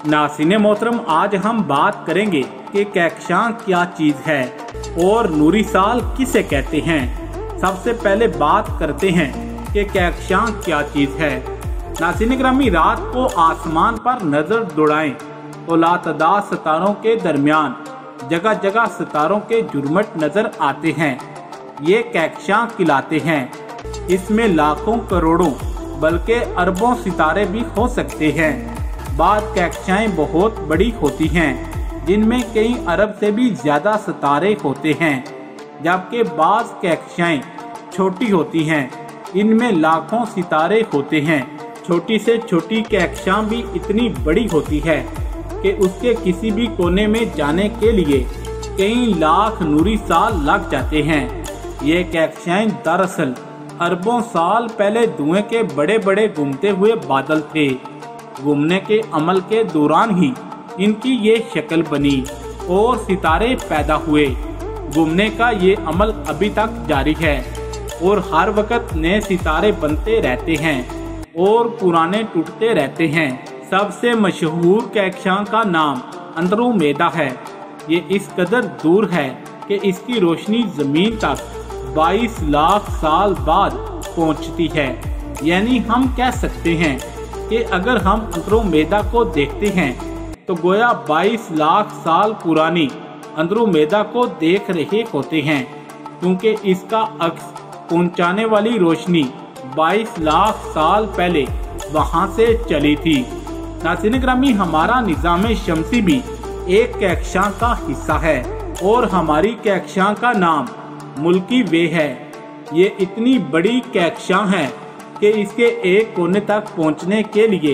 नाज़रीन मोहतरम, आज हम बात करेंगे कि कहकशां क्या चीज़ है और नूरी साल किसे कहते हैं। सबसे पहले बात करते हैं कि कहकशां क्या चीज़ है। नाज़रीन गिरामी, रात को आसमान पर नज़र दौड़ाएं तो लातादाद सितारों के दरमियान जगह जगह सितारों के झुरमुट नज़र आते हैं। ये कहकशां कहलाते हैं। इसमें लाखों करोड़ों बल्कि अरबों सितारे भी हो सकते हैं। बाद कहकशाएं बहुत बड़ी होती हैं, जिनमें कई अरब से भी ज़्यादा सितारे होते हैं, जबकि बाज़ कहकशाएं छोटी होती हैं। इनमें लाखों सितारे होते हैं। छोटी से छोटी कहकशां भी इतनी बड़ी होती है कि उसके किसी भी कोने में जाने के लिए कई लाख नूरी साल लग जाते हैं। ये कहकशाएं दरअसल अरबों साल पहले धुएं के बड़े बड़े घूमते हुए बादल थे। घूमने के अमल के दौरान ही इनकी ये शक्ल बनी और सितारे पैदा हुए। घूमने का ये अमल अभी तक जारी है और हर वक्त नए सितारे बनते रहते हैं और पुराने टूटते रहते हैं। सबसे मशहूर कहकशां का नाम अंद्रोमेदा है। ये इस कदर दूर है कि इसकी रोशनी जमीन तक 22 लाख साल बाद पहुंचती है। यानी हम कह सकते हैं कि अगर हम अंद्रोमेदा को देखते हैं तो गोया 22 लाख साल पुरानी अंद्रोमेदा को देख रहे होते हैं, क्योंकि इसका अक्स पहुंचाने वाली रोशनी 22 लाख साल पहले वहां से चली थी। नाज़रीन गिरामी, हमारा निज़ाम शमसी भी एक कहकशां का हिस्सा है और हमारी कहकशां का नाम मुल्की वे है। ये इतनी बड़ी कहकशां है कि इसके एक कोने तक पहुंचने के लिए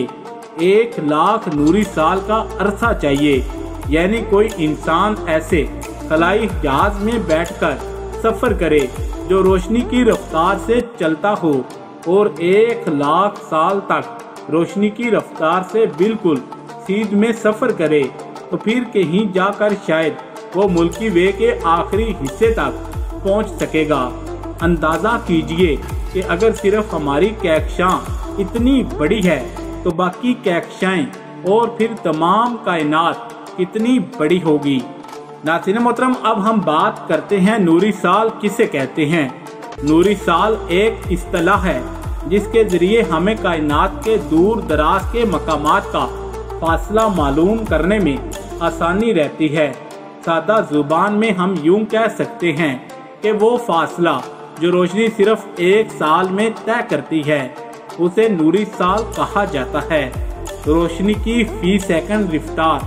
1 लाख नूरी साल का अरसा चाहिए। यानी कोई इंसान ऐसे खलाई जहाज में बैठकर सफर करे जो रोशनी की रफ्तार से चलता हो और 1 लाख साल तक रोशनी की रफ्तार से बिल्कुल सीध में सफर करे, तो फिर कहीं जाकर शायद वो मुल्की वे के आखिरी हिस्से तक पहुंच सकेगा। अंदाजा कीजिए कि अगर सिर्फ हमारी कहकशां इतनी बड़ी है तो बाकी कहकशाएं और फिर तमाम कायनात कितनी बड़ी होगी। नाज़रीन मोहतरम, अब हम बात करते हैं नूरी साल किसे कहते हैं। नूरी साल एक इस्तिलाह है जिसके जरिए हमें कायनात के दूर दराज के मकामात का फासला मालूम करने में आसानी रहती है। सादा जुबान में हम यूं कह सकते हैं कि वो फासला जो रोशनी सिर्फ 1 साल में तय करती है उसे नूरी साल कहा जाता है। रोशनी की फी सेकंड रफ्तार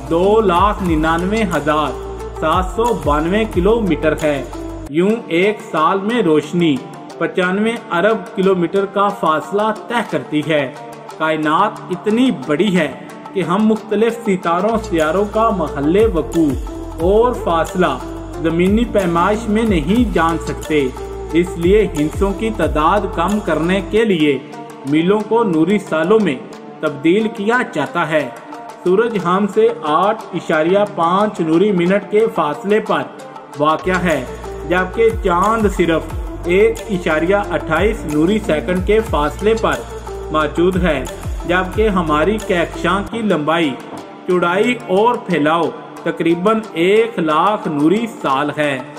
2,99,792 किलोमीटर है। यूं 1 साल में रोशनी 95 अरब किलोमीटर का फासला तय करती है। कायनात इतनी बड़ी है कि हम मुख्तलिफ सितारों सियारों का महल्ले वकू और फासला ज़मीनी पैमाइश में नहीं जान सकते। इसलिए हिस्सों की तादाद कम करने के लिए मीलों को नूरी सालों में तब्दील किया जाता है। सूरज हमसे 8.5 नूरी मिनट के फासले पर वाक़या है, जबकि चांद सिर्फ 1.28 नूरी सेकंड के फासले पर मौजूद है। जबकि हमारी कहकशां की लंबाई, चौड़ाई और फैलाव तकरीबन 1 लाख नूरी साल है।